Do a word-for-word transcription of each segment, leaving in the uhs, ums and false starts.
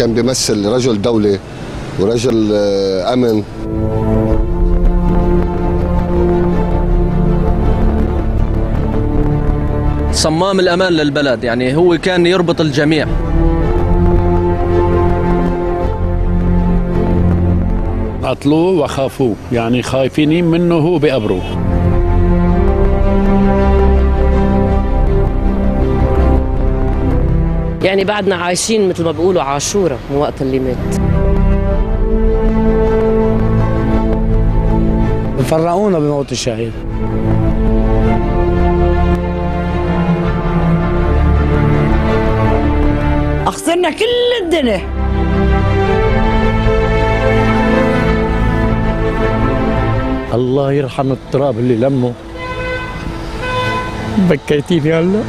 كان بيمثل رجل دولة ورجل أمن. صمام الأمان للبلد، يعني هو كان يربط الجميع. قتلوه وخافوه، يعني خايفين منه هو بقبره. يعني بعدنا عايشين مثل ما بيقولوا عاشورة من وقت اللي مات. فرقونا بموت الشهيد. خسرنا كل الدنيا. الله يرحم التراب اللي لمه. بكيتيني هلا.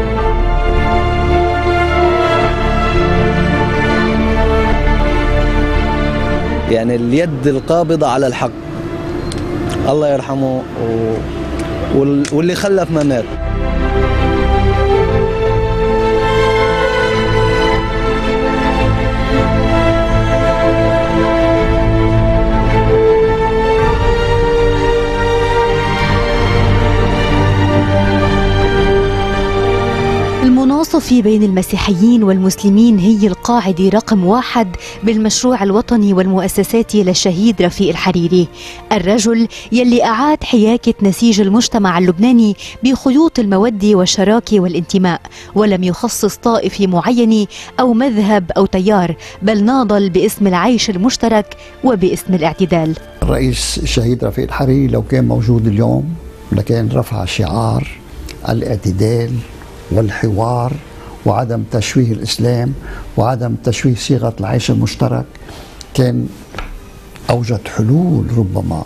يعني اليد القابضة على الحق، الله يرحمه و... واللي خلف ما مات. المناصفة بين المسيحيين والمسلمين هي القاعدة رقم واحد بالمشروع الوطني والمؤسساتي للشهيد رفيق الحريري، الرجل يلي أعاد حياكة نسيج المجتمع اللبناني بخيوط المودة والشراكة والانتماء، ولم يخصص طائفة معينة أو مذهب أو تيار، بل ناضل باسم العيش المشترك وباسم الاعتدال. الرئيس الشهيد رفيق الحريري لو كان موجود اليوم لكان رفع شعار الاعتدال والحوار وعدم تشويه الإسلام وعدم تشويه صيغة العيش المشترك، كان أوجد حلول ربما.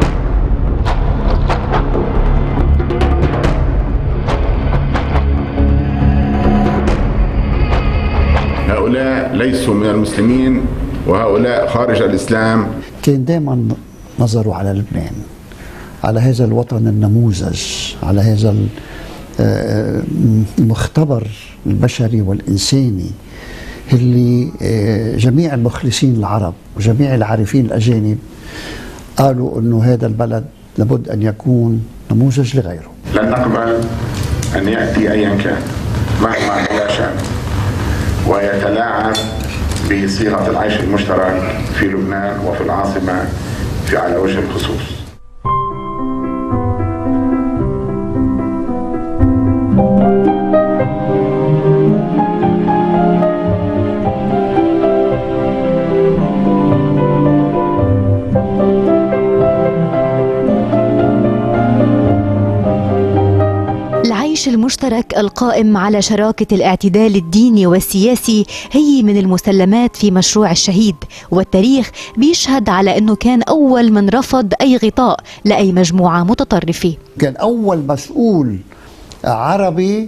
هؤلاء ليسوا من المسلمين وهؤلاء خارج الإسلام. كان دائما نظروا على لبنان، على هذا الوطن النموذج، على هذا المختبر البشري والإنساني اللي جميع المخلصين العرب وجميع العارفين الأجانب قالوا أنه هذا البلد لابد أن يكون نموذج لغيره. لن نقبل أن يأتي أيا كان مهما لا شأن ويتلاعب بصيغة العيش المشترك في لبنان وفي العاصمة في على وجه الخصوص. العيش المشترك القائم على شراكة الاعتدال الديني والسياسي هي من المسلمات في مشروع الشهيد، والتاريخ بيشهد على أنه كان أول من رفض أي غطاء لأي مجموعة متطرفة. كان أول مسؤول عربي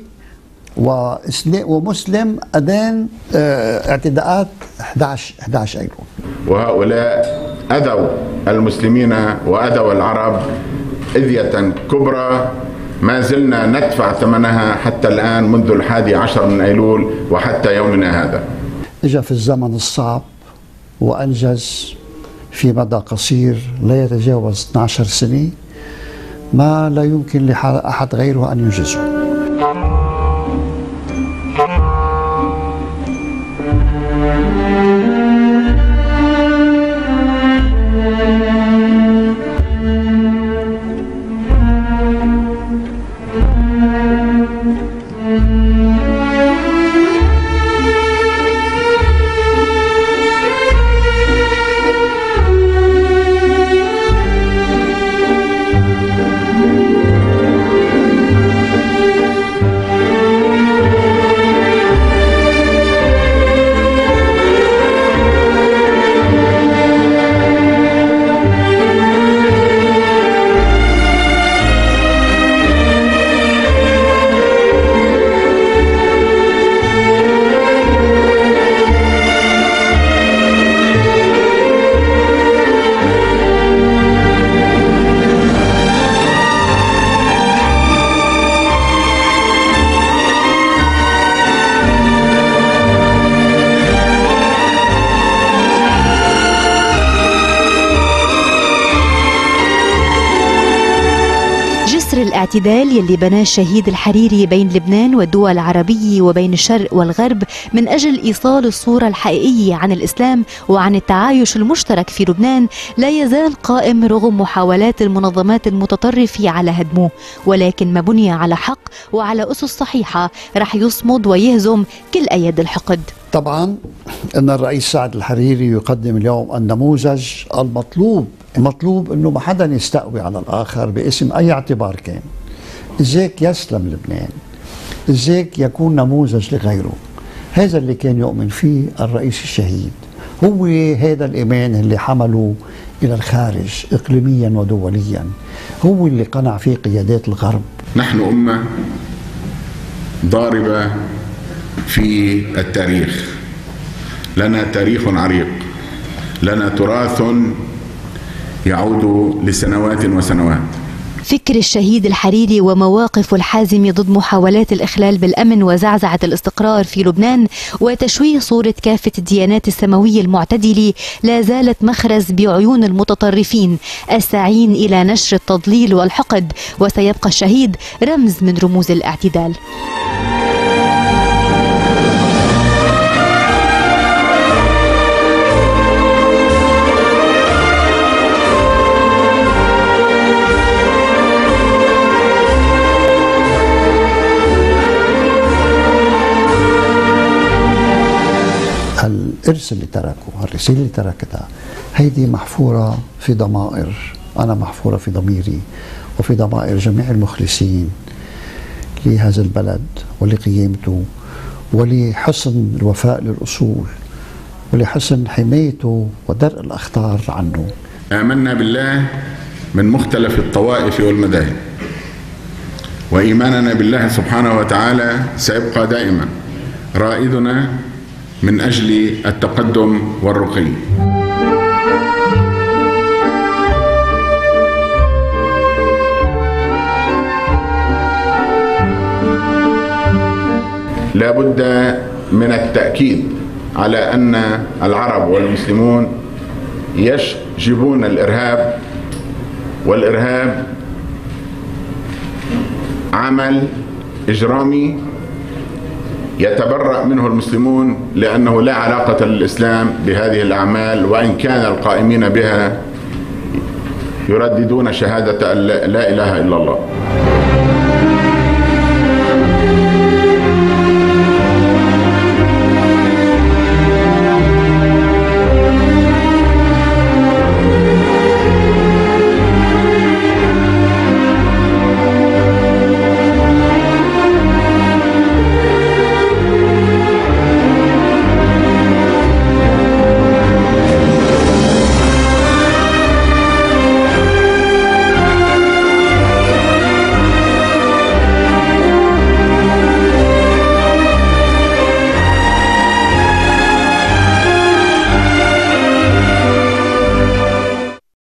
ومسلم أدان اعتداءات أحد عشر أيلول، وهؤلاء أذوا المسلمين وأذوا العرب إذية كبرى ما زلنا ندفع ثمنها حتى الآن منذ الحادي عشر من أيلول وحتى يومنا هذا. إجا في الزمن الصعب وأنجز في مدى قصير لا يتجاوز اثنتي عشرة سنة ما لا يمكن لأحد غيره أن ينجزه. الاعتدال يلي بناه الشهيد الحريري بين لبنان والدول العربية وبين الشرق والغرب من أجل إيصال الصورة الحقيقية عن الإسلام وعن التعايش المشترك في لبنان لا يزال قائم رغم محاولات المنظمات المتطرفة على هدمه، ولكن ما بني على حق وعلى أسس صحيحة رح يصمد ويهزم كل أيد الحقد. طبعا أن الرئيس سعد الحريري يقدم اليوم النموذج المطلوب. المطلوب أنه ما حدا يستقوي على الآخر باسم أي اعتبار كان. إزيك يسلم لبنان، إزيك يكون نموذج لغيره. هذا اللي كان يؤمن فيه الرئيس الشهيد، هو هذا الإيمان اللي حمله إلى الخارج إقليميا ودوليا، هو اللي قنع فيه قيادات الغرب. نحن أمة ضاربة في التاريخ، لنا تاريخ عريق، لنا تراث يعود لسنوات وسنوات. فكر الشهيد الحريري ومواقفه الحازمة ضد محاولات الإخلال بالأمن وزعزعة الاستقرار في لبنان وتشويه صورة كافة الديانات السماوية المعتدلة لا زالت مخرز بعيون المتطرفين الساعين إلى نشر التضليل والحقد، وسيبقى الشهيد رمز من رموز الاعتدال. الإرث اللي تركه، الرسالة اللي تركتها، هيدي محفورة في ضمائر، أنا محفورة في ضميري وفي ضمائر جميع المخلصين لهذا البلد ولقيمته ولحسن الوفاء للأصول ولحسن حمايته ودرء الأخطار عنه. آمنا بالله من مختلف الطوائف والمذاهب، وإيماننا بالله سبحانه وتعالى سيبقى دائما رائدنا من أجل التقدم والرقي. لا بد من التأكيد على أن العرب والمسلمون يشجبون الإرهاب، والإرهاب عمل إجرامي يتبرأ منه المسلمون لأنه لا علاقة للإسلام بهذه الأعمال، وإن كان القائمين بها يرددون شهادة أن لا إله إلا الله.